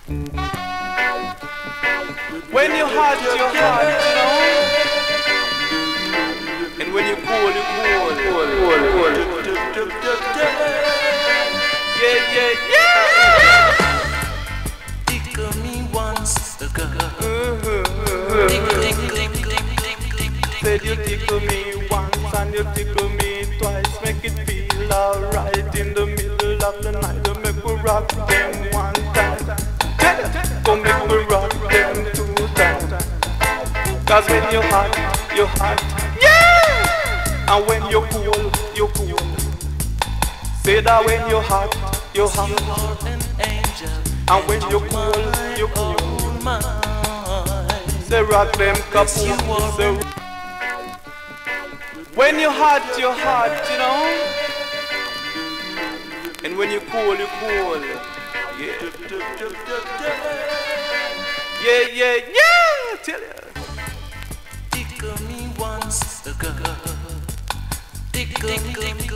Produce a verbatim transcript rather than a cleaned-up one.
When you're hot, you're hot, you know. And when you're cool, you're cool, cool, cool, cool. Yeah, yeah, yeah. Tickle me once, girl. Said you tickle me once and you tickle me twice. Make it feel alright in the middle of the night. To make we rock them one time. Come make we rock them two times. Cause when you're hot, you're hot. Yeah! And when you're cool, you're cool. Say that when you're hot, you're hot. And when you're cool, you're cool. Say rock them Caphone. Say when you're hot, you're hot, you know. And when you're cool, you're cool. Yeah. Yeah, yeah, yeah. Tell ya. Tickle me once, girl. Tickle me.